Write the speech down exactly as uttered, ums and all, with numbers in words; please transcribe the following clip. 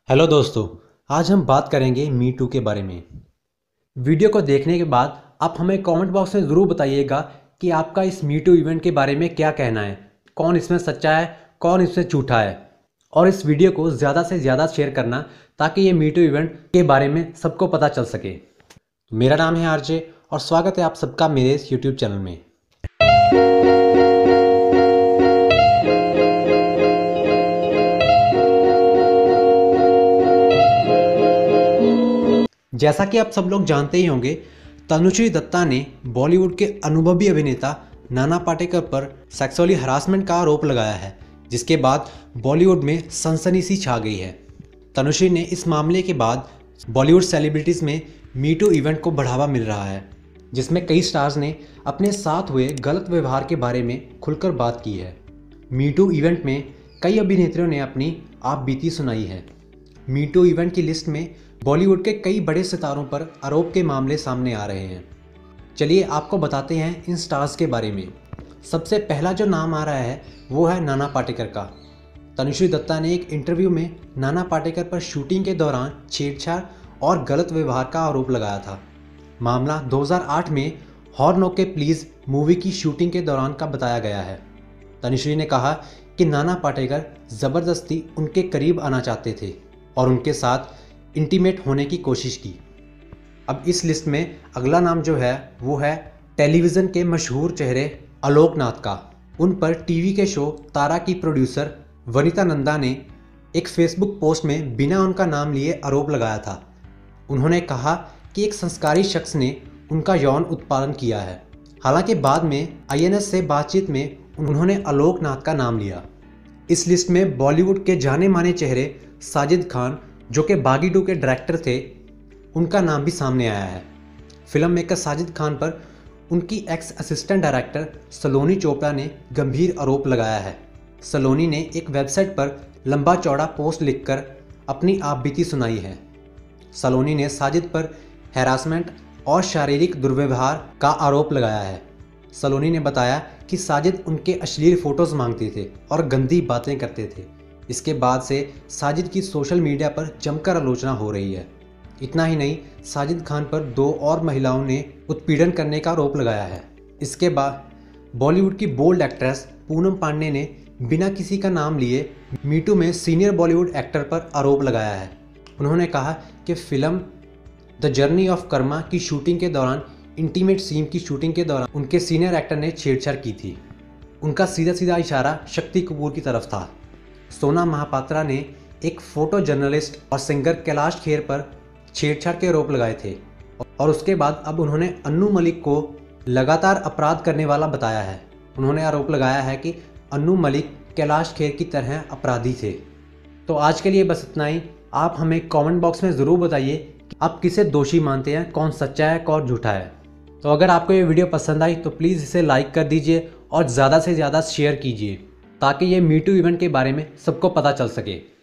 Hello दोस्तों, आज हम बात करेंगे मी टू के बारे में। वीडियो को देखने के बाद आप हमें कमेंट बॉक्स में ज़रूर बताइएगा कि आपका इस मी टू इवेंट के बारे में क्या कहना है, कौन इसमें सच्चा है, कौन इसमें झूठा है। और इस वीडियो को ज़्यादा से ज़्यादा शेयर करना ताकि ये मी टू इवेंट के बारे में सबको पता चल सके। मेरा नाम है आरजे और स्वागत है आप सबका मेरे इस यूट्यूब चैनल में। जैसा कि आप सब लोग जानते ही होंगे, तनुश्री दत्ता ने बॉलीवुड के अनुभवी अभिनेता नाना पाटेकर पर सेक्सुअली हरासमेंट का आरोप लगाया है, जिसके बाद बॉलीवुड में सनसनी सी छा गई है। तनुश्री ने इस मामले के बाद बॉलीवुड सेलिब्रिटीज़ में मी टू इवेंट को बढ़ावा मिल रहा है, जिसमें कई स्टार्स ने अपने साथ हुए गलत व्यवहार के बारे में खुलकर बात की है। मी टू इवेंट में कई अभिनेत्रियों ने अपनी आप बीती सुनाई है। मी टू इवेंट की लिस्ट में बॉलीवुड के कई बड़े सितारों पर आरोप के मामले सामने आ रहे हैं। चलिए आपको बताते हैं इन स्टार्स के बारे में। सबसे पहला जो नाम आ रहा है वो है नाना पाटेकर का। तनुश्री दत्ता ने एक इंटरव्यू में नाना पाटेकर पर शूटिंग के दौरान छेड़छाड़ और गलत व्यवहार का आरोप लगाया था। मामला दो हज़ार आठ में हॉर्न ओके प्लीज़ मूवी की शूटिंग के दौरान का बताया गया है। तनुश्री ने कहा कि नाना पाटेकर ज़बरदस्ती उनके करीब आना चाहते थे और उनके साथ इंटीमेट होने की कोशिश की। अब इस लिस्ट में अगला नाम जो है वो है टेलीविज़न के मशहूर चेहरे आलोक नाथ का। उन पर टीवी के शो तारा की प्रोड्यूसर वनिता नंदा ने एक फेसबुक पोस्ट में बिना उनका नाम लिए आरोप लगाया था। उन्होंने कहा कि एक संस्कारी शख्स ने उनका यौन उत्पादन किया है। हालांकि बाद में आई एन एस से बातचीत में उन्होंने आलोक नाथ का नाम लिया। इस लिस्ट में बॉलीवुड के जाने माने चेहरे साजिद खान, जो कि बागी टू के डायरेक्टर थे, उनका नाम भी सामने आया है। फिल्म मेकर साजिद खान पर उनकी ex assistant director Saloni Chopra ने गंभीर आरोप लगाया है। सलोनी ने एक वेबसाइट पर लंबा चौड़ा पोस्ट लिखकर अपनी आपबीती सुनाई है। सलोनी ने साजिद पर हैरासमेंट और शारीरिक दुर्व्यवहार का आरोप लगाया है। सलोनी ने बताया कि साजिद उनके अश्लील फ़ोटोज़ मांगते थे और गंदी बातें करते थे। इसके बाद से साजिद की सोशल मीडिया पर जमकर आलोचना हो रही है। इतना ही नहीं, साजिद खान पर दो और महिलाओं ने उत्पीड़न करने का आरोप लगाया है। इसके बाद बॉलीवुड की बोल्ड एक्ट्रेस पूनम पांडे ने बिना किसी का नाम लिए मी टू में सीनियर बॉलीवुड एक्टर पर आरोप लगाया है। उन्होंने कहा कि film the journey of Karma की शूटिंग के दौरान इंटीमेट सीन की शूटिंग के दौरान उनके सीनियर एक्टर ने छेड़छाड़ की थी। उनका सीधा सीधा इशारा शक्ति कपूर की तरफ था। सोना महापात्रा ने एक फोटो जर्नलिस्ट और सिंगर कैलाश खेर पर छेड़छाड़ के आरोप लगाए थे और उसके बाद अब उन्होंने अन्नू मलिक को लगातार अपराध करने वाला बताया है। उन्होंने आरोप लगाया है कि अन्नू मलिक कैलाश खेर की तरह अपराधी थे। तो आज के लिए बस इतना ही। आप हमें कमेंट बॉक्स में ज़रूर बताइए कि आप किसे दोषी मानते हैं, कौन सच्चा है कौन झूठा है। तो अगर आपको ये वीडियो पसंद आई तो प्लीज़ इसे लाइक कर दीजिए और ज़्यादा से ज़्यादा शेयर कीजिए ताकि ये मी टू इवेंट के बारे में सबको पता चल सके।